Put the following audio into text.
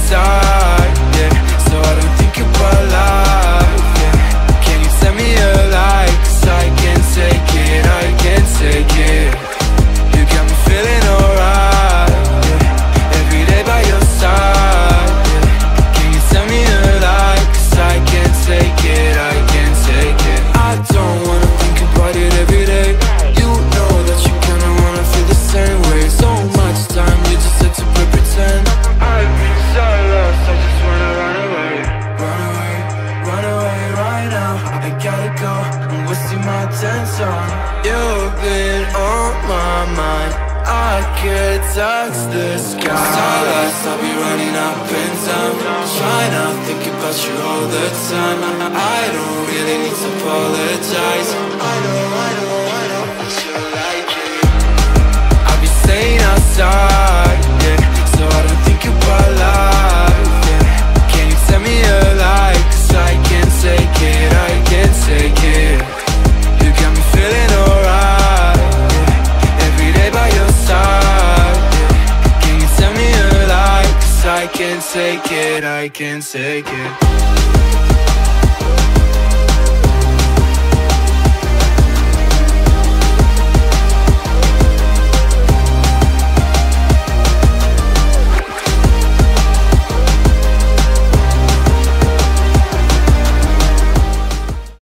outside, yeah, so I don't think about life, yeah. Can you tell me a lie? 'Cause I can't take it, I can't take it. You got me feeling alright, yeah. Every day by your side, yeah. Can you tell me a lie? 'Cause I can't take it, I can't take it. I don't wanna think about it every day. You know that you kinda wanna feel the same way. So much time, you just had to pretend. I've been so lost, I just wanna run away. Run away, run away right now. I gotta go, I'm wasting my attention. You've been on my mind, I could touch the sky. Starlights, I'll be running up and down, trying to think about you all the time. I don't really need to apologize. I know that you like it. I'll be staying outside, yeah, so I don't think about life, yeah. Can you tell me a lie? 'Cause I can't take it, I can't take it. You got me feeling alright, yeah. Every day by your side, yeah. Can you tell me a lie? 'Cause I can't take it, I can't take it.